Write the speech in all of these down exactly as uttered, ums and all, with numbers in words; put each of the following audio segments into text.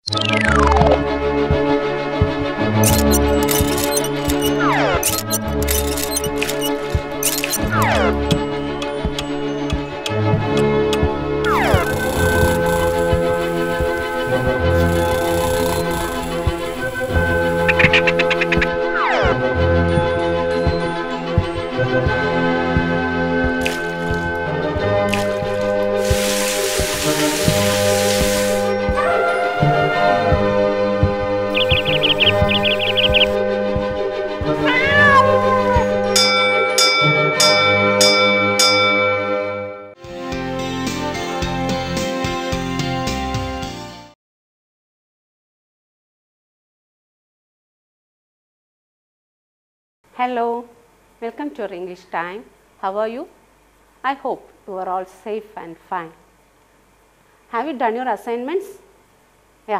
Hello, welcome to our English time. How are you? I hope you are all safe and fine. Have you done your assignments? Yeah.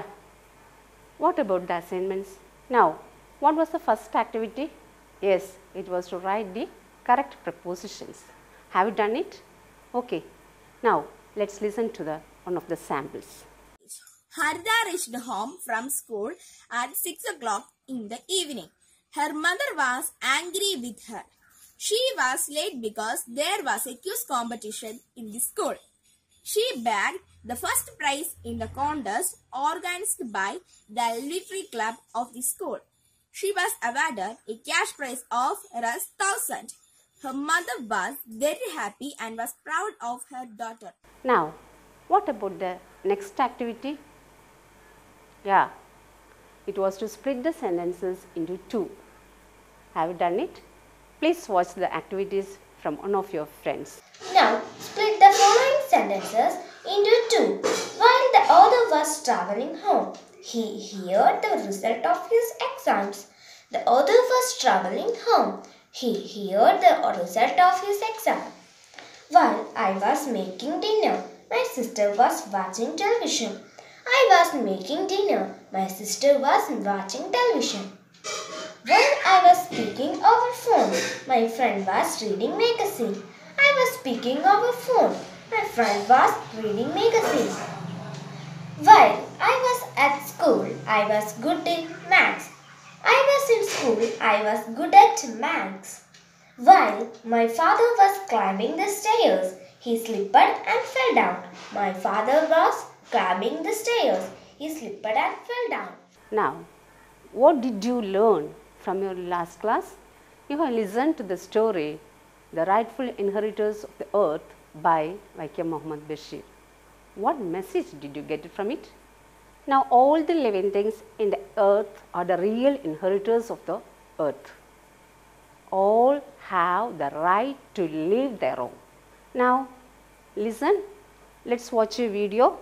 What about the assignments? Now, what was the first activity? Yes, it was to write the correct prepositions. Have you done it? Okay. Now, let's listen to the one of the samples. Harida reached home from school at six o'clock in the evening. Her mother was angry with her. She was late because there was a quiz competition in the school. She bagged the first prize in the contest organized by the literary club of the school. She was awarded a cash prize of one thousand. Her mother was very happy and was proud of her daughter. Now, what about the next activity? Yeah, it was to split the sentences into two. Have you done it? Please watch the activities from one of your friends. Now, split the following sentences into two. While the author was traveling home, he heard the result of his exams. The author was traveling home. He heard the result of his exam. While I was making dinner, my sister was watching television. I was making dinner. My sister was watching television. When I was speaking over phone, my friend was reading magazine. I was speaking over phone. My friend was reading magazine. While I was at school, I was good in maths. I was in school, I was good at maths. While my father was climbing the stairs, he slipped and fell down. My father was climbing the stairs. He slipped and fell down. Now, what did you learn from your last class? You have listened to the story, The Rightful Inheritors of the Earth by Vaikom Muhammad Bashir. What message did you get from it? Now, all the living things in the earth are the real inheritors of the earth. All have the right to live their own. Now, listen, let's watch a video.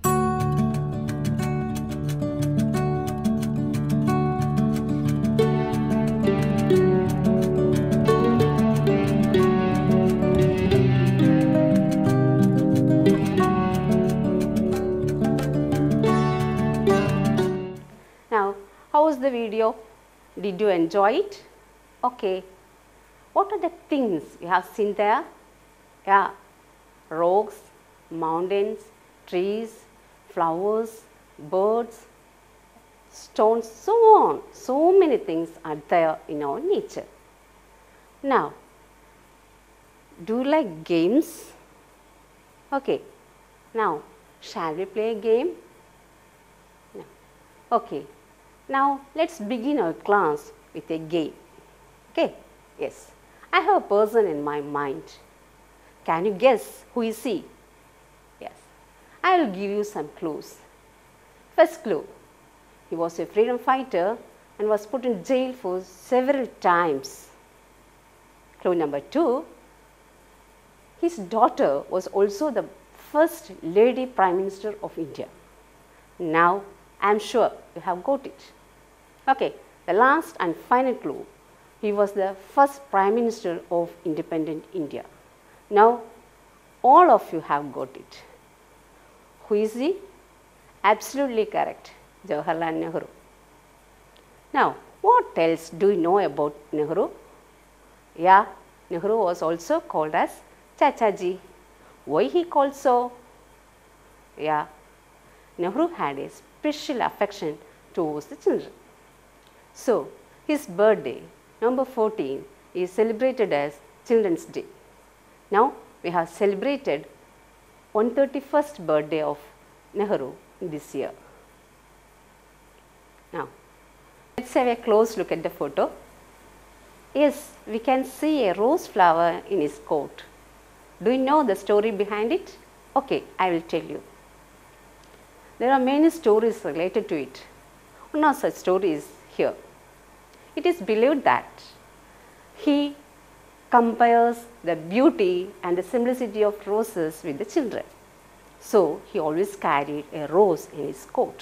Now, how was the video? Did you enjoy it? Okay. What are the things you have seen there? Yeah, rocks, mountains, trees, flowers, birds, stones, so on. So many things are there in our nature. Now, do you like games? Okay. Now, shall we play a game? No. Okay. Now, let's begin our class with a game. Okay? Yes. I have a person in my mind. Can you guess who is he? Yes. I will give you some clues. First clue. He was a freedom fighter and was put in jail for several times. Clue number two. His daughter was also the first lady Prime Minister of India. Now, I am sure you have got it. Okay, the last and final clue. He was the first Prime Minister of independent India. Now, all of you have got it. Who is he? Absolutely correct, Jawaharlal Nehru. Now, what else do you know about Nehru? Yeah, Nehru was also called as Chachaji. Why he called so? Yeah, Nehru had a special affection towards the children. So, his birthday, November fourteenth, is celebrated as Children's Day. Now, we have celebrated one hundred thirty-first birthday of Nehru this year. Now, let's have a close look at the photo. Yes, we can see a rose flower in his coat. Do you know the story behind it? Okay, I will tell you. There are many stories related to it. One of such stories is here. It is believed that he compares the beauty and the simplicity of roses with the children. So, he always carried a rose in his coat.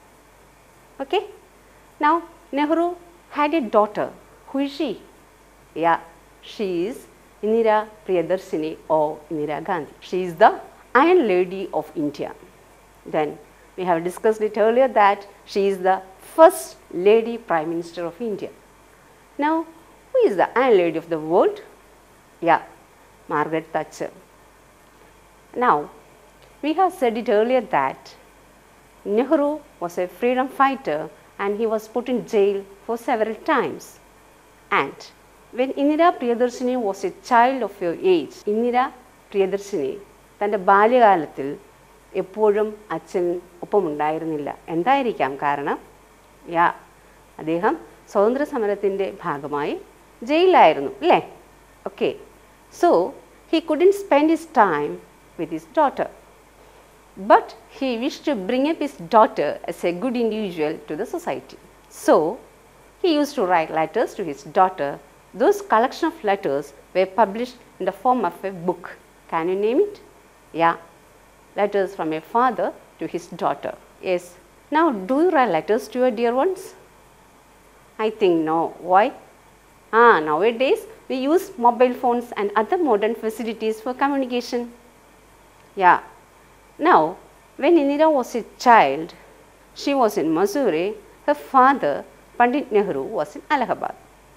Okay? Now, Nehru had a daughter. Who is she? Yeah, she is Indira Priyadarshini or Indira Gandhi. She is the Iron Lady of India. Then, we have discussed it earlier that she is the first Lady Prime Minister of India. Now, who is the Iron Lady of the world? Yeah, Margaret Thatcher. Now, we have said it earlier that Nehru was a freedom fighter and he was put in jail for several times. And when Indira Priyadarshini was a child of your age, Indira Priyadarshini തൻ്റെ ബാല്യകാലത്തിൽ എപ്പോഴും അച്ഛൻ ഒപ്പമുണ്ടായിരുന്നില്ല. എന്തായിരിക്കാം കാരണം? യാ, അദ്ദേഹം സ്വാതന്ത്ര്യ സമരത്തിൻ്റെ ഭാഗമായി ജയിലിലായിരുന്നു അല്ലേ? Okay, so he couldn't spend his time with his daughter. But he wished to bring up his daughter as a good individual to the society. So, he used to write letters to his daughter. Those collection of letters were published in the form of a book. Can you name it? Yeah, letters from a father to his daughter. Yes. Now, do you write letters to your dear ones? I think no. Why? Ah, nowadays we use mobile phones and other modern facilities for communication. Yeah. Now, when Indira was a child, she was in Missouri. Her father, Pandit Nehru, was in Allahabad.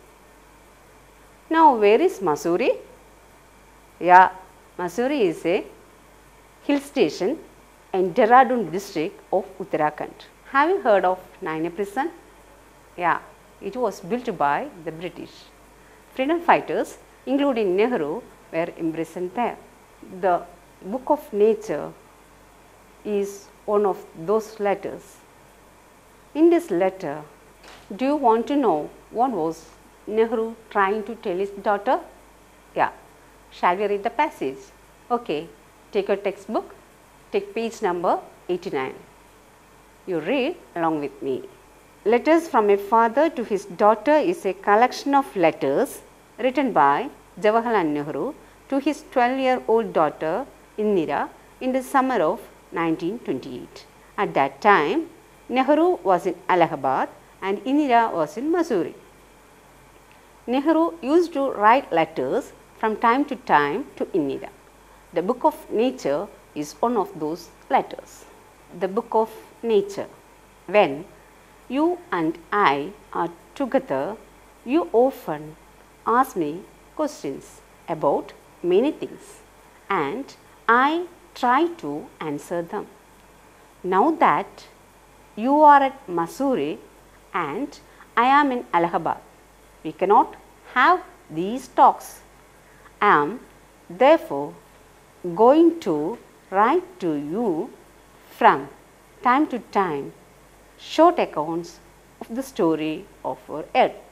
Now, where is Missouri? Yeah, Missouri is a hill station in Dehradun district of Uttarakhand. Have you heard of Naina prison? Yeah, it was built by the British. Freedom fighters, including Nehru, were imprisoned there. The Book of Nature is one of those letters. In this letter, do you want to know what was Nehru trying to tell his daughter? Yeah, shall we read the passage? Okay, take your textbook, take page number eighty-nine. You read along with me. Letters from a father to his daughter is a collection of letters written by Jawaharlal Nehru to his twelve-year-old daughter Indira in the summer of nineteen twenty-eight. At that time, Nehru was in Allahabad and Indira was in Missouri. Nehru used to write letters from time to time to Indira. The Book of Nature is one of those letters. The Book of Nature. When you and I are together, you often ask me questions about many things and I try to answer them. Now that you are at Missouri and I am in Allahabad, we cannot have these talks. I am therefore going to write to you from time to time short accounts of the story of our earth.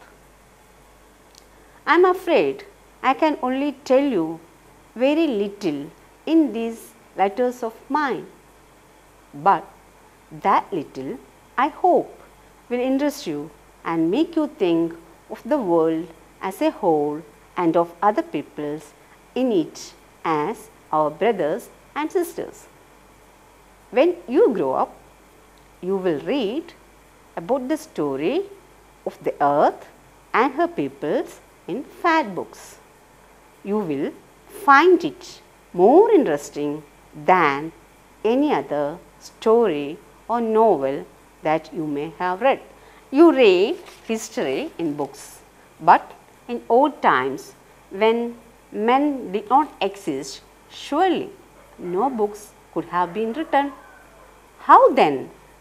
I am afraid I can only tell you very little in these letters of mine, but that little I hope will interest you and make you think of the world as a whole and of other peoples in it as our brothers and sisters. When you grow up, you will read about the story of the earth and her peoples in fat books. You will find it more interesting than any other story or novel that you may have read. You read history in books, but in old times when men did not exist, surely no books could have been written. How then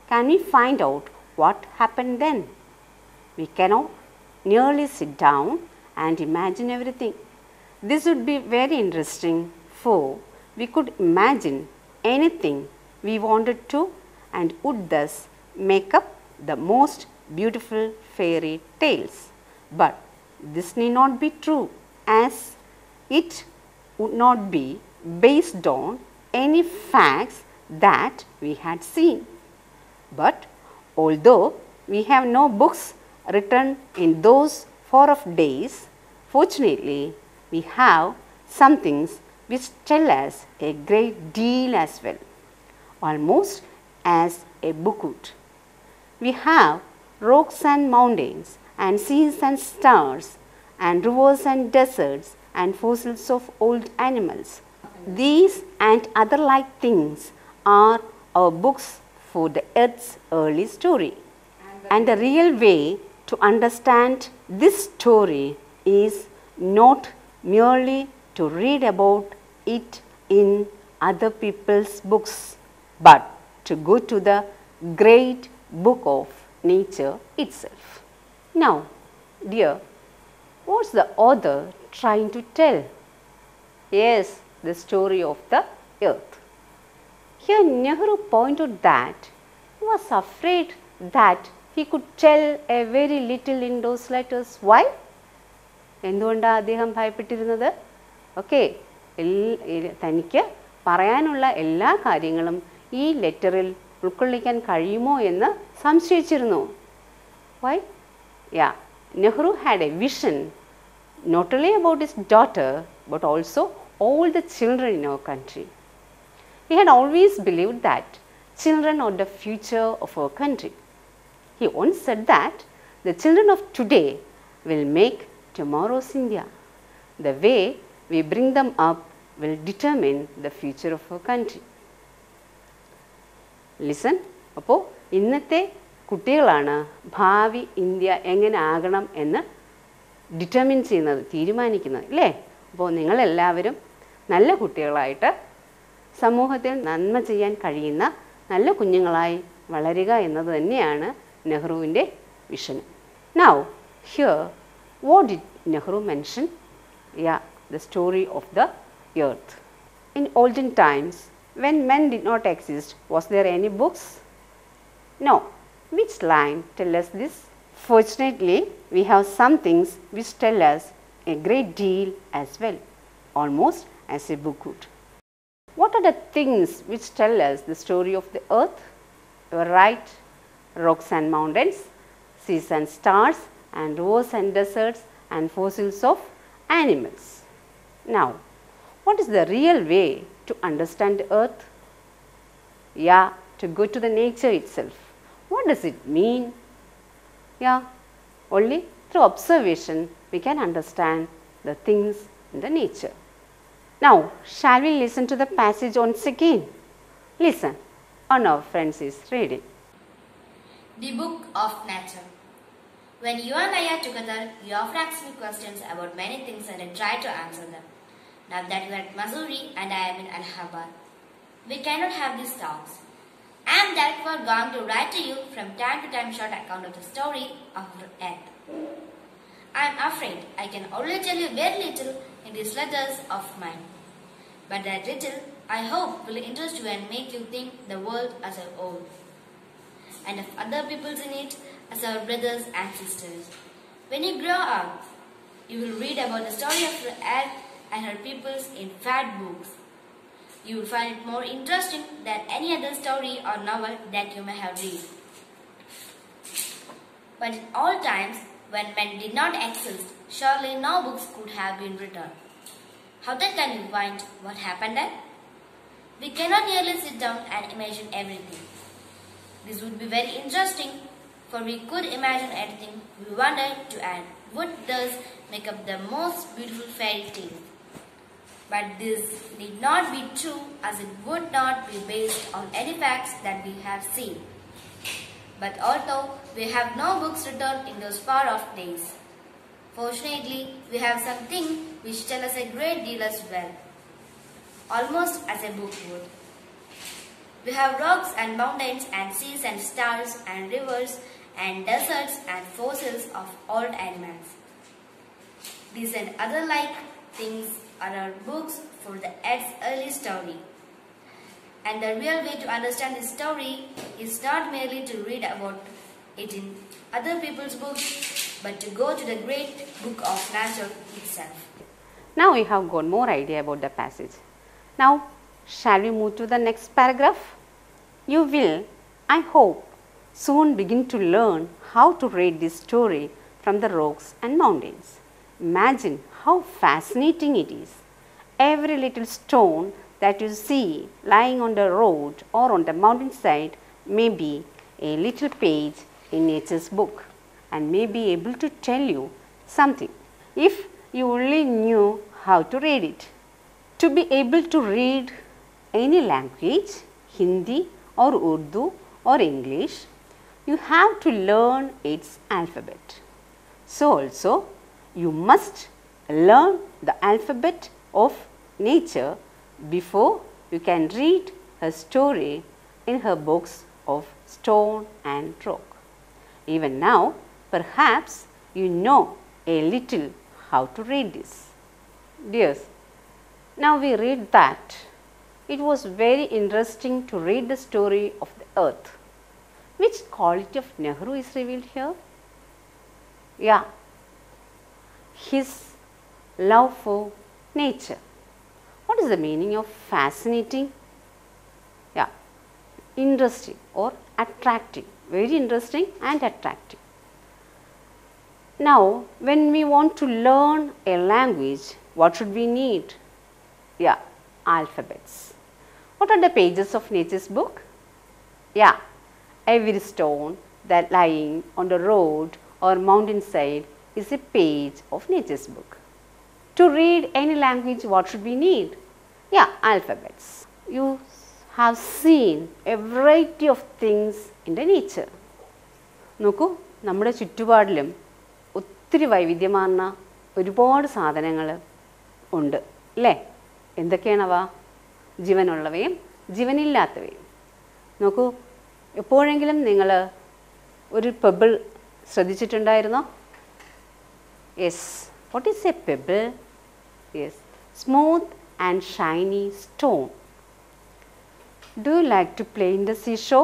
Can we find out what happened then? We cannot nearly sit down and imagine everything. This would be very interesting, for we could imagine anything we wanted to and would thus make up the most beautiful fairy tales. But this need not be true, as it would not be based on any facts that we had seen. But although we have no books written in those far off days, fortunately we have some things which tell us a great deal as well, almost as a book would. We have rocks and mountains, and seas and stars, and rivers and deserts, and fossils of old animals. These and other like things are our books for the earth's early story. And the real way to understand this story is not merely to read about it in other people's books, but to go to the great book of nature itself. Now, dear, what's the author trying to tell? Yes, the story of the earth. Here Nehru pointed that he was afraid that he could tell a very little in those letters. Why? എന്തുകൊണ്ടാണ് അദ്ദേഹം ഭയപ്പെട്ടിരുന്നത്? Okay, തനിക്ക് പറയാനുള്ള എല്ലാ കാര്യങ്ങളും ഈ ലെറ്ററിൽ ഉൾക്കൊള്ളിക്കാൻ കഴിയുമോ എന്ന് സംശയിച്ചിരുന്നു. Why? Yeah, Nehru had a vision not only about his daughter but also all the children in our country. He had always believed that children are the future of our country. He once said that the children of today will make tomorrow's India. The way we bring them up will determine the future of our country. Listen, അപ്പോൾ ഇന്നത്തെ കുട്ടികളാണ് ഭാവി India എങ്ങനെ ആകണം എന്ന് determine ചെയ്യുന്നത്, തീരുമാനിക്കുന്നത്, അല്ലേ? അപ്പോൾ നിങ്ങളെല്ലാവരും നല്ല കുട്ടികളായിട്ട് സമൂഹത്തിൽ നന്മ ചെയ്യാൻ കഴിയുന്ന നല്ല കുഞ്ഞുങ്ങളായി വളരുക എന്നത് തന്നെയാണ് നെഹ്റുവിൻ്റെ vision. Now, here, what did Nehru mention? Yeah, the story of the earth. In olden times, when men did not exist, was there any books? No. Which line tell us this? Fortunately, we have some things which tell us a great deal as well, almost as a book would. What are the things which tell us the story of the earth? You are right, rocks and mountains, seas and stars, and rivers and deserts, and fossils of animals. Now, what is the real way to understand the earth? Yeah, to go to the nature itself. What does it mean? Yeah, only through observation we can understand the things in the nature. Now, shall we listen to the passage once again? Listen, one of our friends is reading. The Book of Nature. When you and I are together, you often ask me questions about many things and I try to answer them. Now that you are at Missouri and I am in Allahabad, we cannot have these talks. I am therefore going to write to you from time to time short account of the story of the earth. I am afraid I can only tell you very little in these letters of mine. But that little, I hope, will interest you and make you think the world as a whole, and of other peoples in it as our brothers and sisters. When you grow up, you will read about the story of the earth and her peoples in fat books. You will find it more interesting than any other story or novel that you may have read. But in all times, when men did not exist, surely no books could have been written. How then can we find what happened then? We cannot merely sit down and imagine everything. This would be very interesting, for we could imagine anything we wanted to and would thus make up the most beautiful fairy tale. But this need not be true, as it would not be based on any facts that we have seen. But although we have no books written in those far off days, fortunately we have something which tell us a great deal as well, almost as a book would. We have rocks and mountains and seas and stars and rivers and deserts and fossils of old animals. These and other like things are our books for the Earth's early story. And the real way to understand this story is not merely to read about it in other people's books, but to go to the great book of nature itself. Now we have got more idea about the passage. Now, shall we move to the next paragraph? You will, I hope, soon begin to learn how to read this story from the rocks and mountains. Imagine how fascinating it is. Every little stone that you see lying on the road or on the mountainside may be a little page in nature's book and may be able to tell you something if you only knew how to read it. To be able to read any language, Hindi or Urdu or English, you have to learn its alphabet. So also, you must learn the alphabet of nature before you can read her story in her books of stone and rock. Even now, perhaps you know a little how to read this. Dears, now we read that it was very interesting to read the story of the earth. Which quality of Nehru is revealed here? Yeah, his love for nature. What is the meaning of fascinating? Yeah, interesting or attractive. Very interesting and attractive. Now, when we want to learn a language, what should we need? Yeah, alphabets. What are the pages of nature's book? Yeah, every stone that lying on the road or mountainside is a page of nature's book. To read any language, what should we need? Yeah, alphabets. You have seen a variety of things in the nature. നോക്കൂ, നമ്മുടെ ചുറ്റുപാടിലും ഒത്തിരി വൈവിധ്യമാർന്ന ഒരുപാട് സാധനങ്ങൾ ഉണ്ട് അല്ലേ? എന്തൊക്കെയാണവ? ജീവനുള്ളവയും ജീവനില്ലാത്തവയും. നോക്കൂ, എപ്പോഴെങ്കിലും നിങ്ങൾ ഒരു പെബിൾ ശ്രദ്ധിച്ചിട്ടുണ്ടായിരുന്നോ? Yes, what is a pebble? Yes, smooth and shiny stone. Do you like to play in the seashore?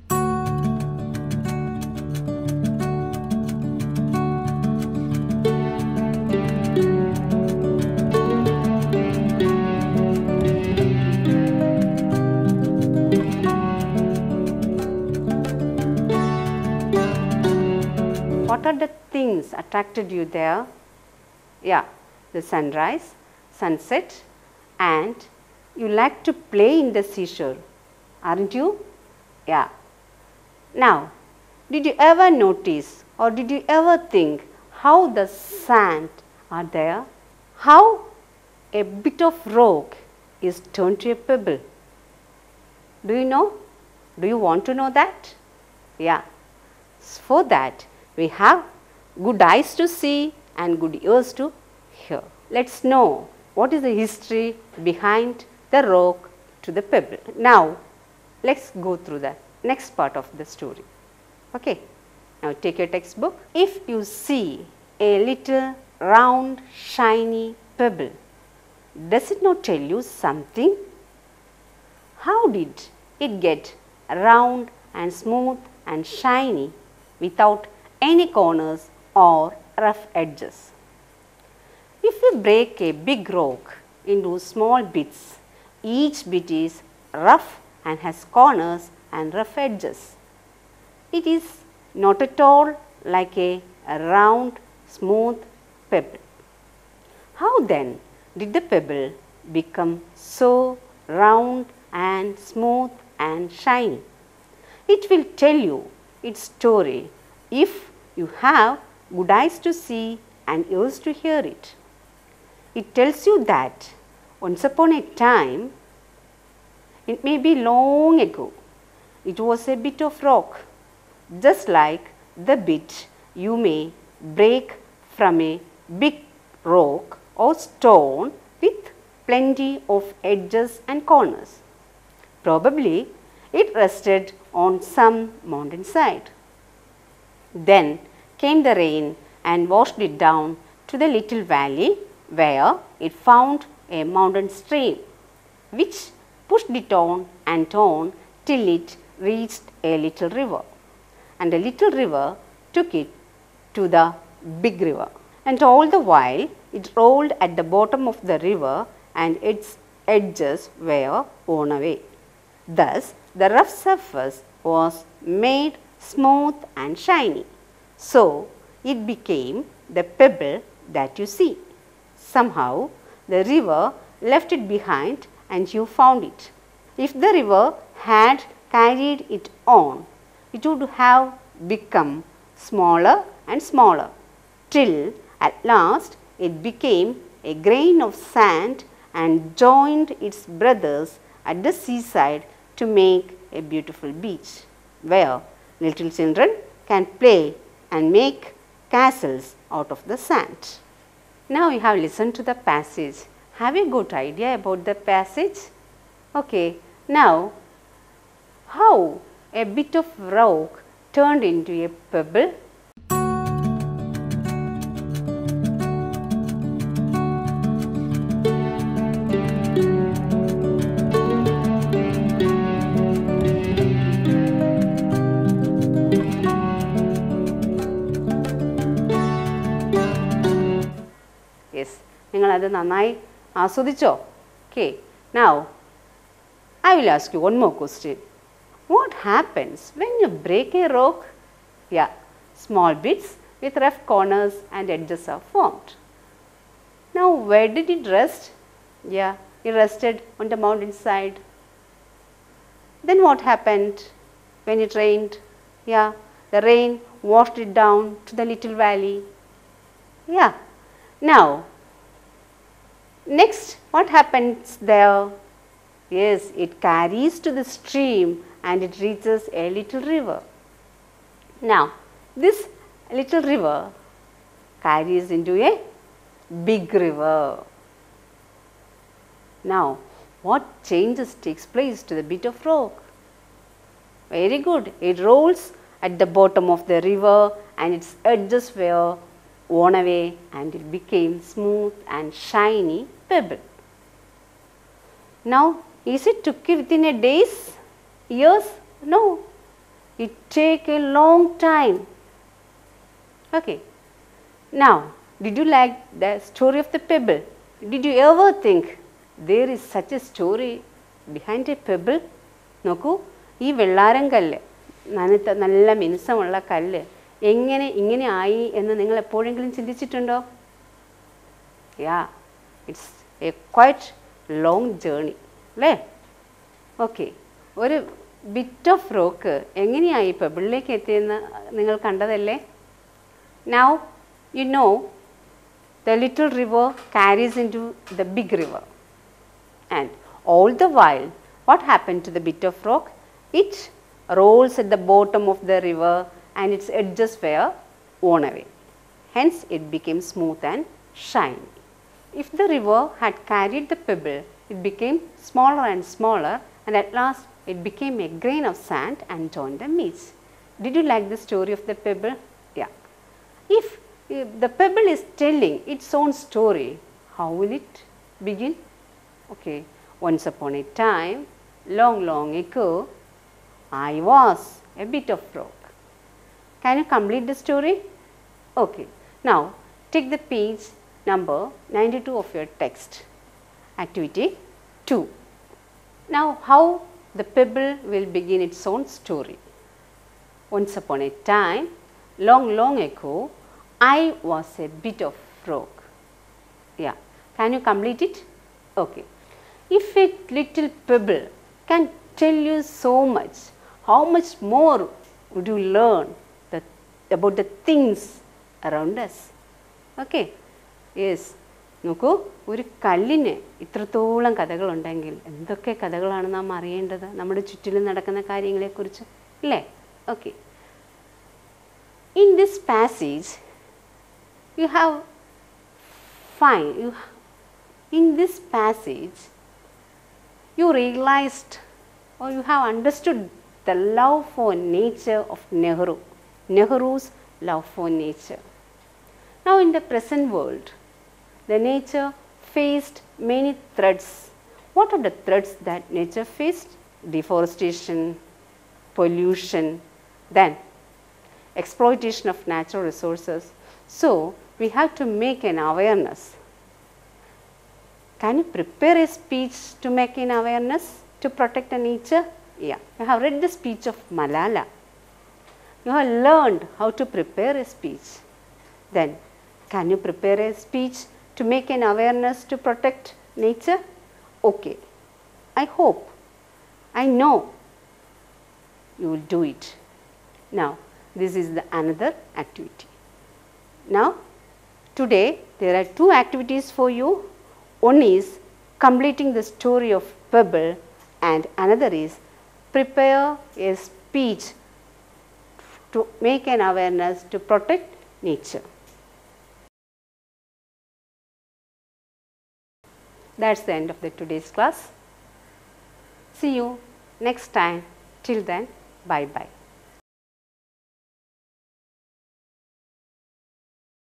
What are the things attracted you there? Yeah, the sunrise, sunset, and you like to play in the seashore, aren't you? Yeah. Now, did you ever notice or did you ever think how the sand are there? How a bit of rock is turned to a pebble? Do you know? Do you want to know that? Yeah. For that, we have good eyes to see and good ears to hear. Let's know what is the history behind the rock to the pebble. Now, let's go through the next part of the story. Okay. Now, take your textbook. If you see a little round, shiny pebble, does it not tell you something? How did it get round and smooth and shiny without any corners or rough edges? If we break a big rock into small bits, each bit is rough and has corners and rough edges. It is not at all like a, a round, smooth pebble. How then did the pebble become so round and smooth and shiny? It will tell you its story if you have good eyes to see and ears to hear it. It tells you that once upon a time, it may be long ago, it was a bit of rock, just like the bit you may break from a big rock or stone with plenty of edges and corners. Probably it rested on some mountainside. Then came the rain and washed it down to the little valley where it found a mountain stream, which pushed it on and on till it reached a little river. And the little river took it to the big river. And all the while it rolled at the bottom of the river and its edges were worn away. Thus the rough surface was made smooth and shiny. So it became the pebble that you see. Somehow the river left it behind and you found it. If the river had carried it on, it would have become smaller and smaller, till at last it became a grain of sand and joined its brothers at the seaside to make a beautiful beach, where little children can play and make castles out of the sand. Now you have listened to the passage. Have you got idea about the passage? Okay, now how a bit of rock turned into a pebble? Yes, നിങ്ങൾ അത് നന്നായി ആസ്വദിച്ചോ? Okay, now I will ask you one more question. What happens when you break a rock? Yeah, small bits with rough corners and edges are formed. Now where did it rest? Yeah, it rested on the mountainside. Then what happened when it rained? Yeah, the rain washed it down to the little valley. Yeah, now next what happens there? Yes, it carries to the stream and it reaches a little river. Now this little river carries into a big river. Now what changes takes place to the bit of rock? Very good, it rolls at the bottom of the river and its edges were worn away and it became smooth and shiny pebble. Now is it took it within a days? Years? No, it take a long time. Okay, now did you like the story of the pebble? Did you ever think there is such a story behind a pebble? നോക്കൂ, ഈ വെള്ളാരം കല്ല്, നനത്ത നല്ല മിനുസമുള്ള കല്ല് എങ്ങനെ ഇങ്ങനെ ആയി എന്ന് നിങ്ങൾ എപ്പോഴെങ്കിലും ചിന്തിച്ചിട്ടുണ്ടോ? Yeah, it's a quite long journey അല്ലേ? ഓക്കെ, ഒരു ബിറ്റ് ഓഫ് റോക്ക് എങ്ങനെയായി പെബിളിലേക്ക് എത്തിയെന്ന് നിങ്ങൾ കണ്ടതല്ലേ? Now you know the little river carries into the big river and all the while what happened to the bit of rock? It rolls at the bottom of the river and its edges were worn away. Hence it became smooth and shiny. If the river had carried the pebble, it became smaller and smaller and at last it became a grain of sand and joined the beach. Did you like the story of the pebble? Yeah. If, if the pebble is telling its own story, how will it begin? Okay. Once upon a time, long, long ago, I was a bit of rock. Can you complete the story? Okay. Now, take the page number ninety-two of your text. Activity two. Now, how the pebble will begin its own story. Once upon a time, long, long ago, I was a bit of rock. Yeah. Can you complete it? Okay. If a little pebble can tell you so much, how much more would you learn the, about the things around us? Okay? Yes. നോക്കൂ, ഒരു കല്ലിന് ഇത്രത്തോളം കഥകളുണ്ടെങ്കിൽ എന്തൊക്കെ കഥകളാണ് നാം അറിയേണ്ടത് നമ്മുടെ ചുറ്റിലും നടക്കുന്ന കാര്യങ്ങളെക്കുറിച്ച്, ഇല്ലേ? Okay. In this passage you have fine you in this passage you realized or you have understood the love for nature of Nehru, Nehru's love for nature. Now in the present world, the nature faced many threats. What are the threats that nature faced? Deforestation, pollution, then exploitation of natural resources. So we have to make an awareness. Can you prepare a speech to make an awareness to protect the nature? Yeah, you have read the speech of Malala. You have learned how to prepare a speech. Then, can you prepare a speech to make an awareness to protect nature? Okay, I hope, I know you will do it. Now, this is the another activity. Now, today there are two activities for you. One is completing the story of Pebble and another is prepare a speech to make an awareness to protect nature. That's the end of the today's class. See you next time. Till then, bye bye.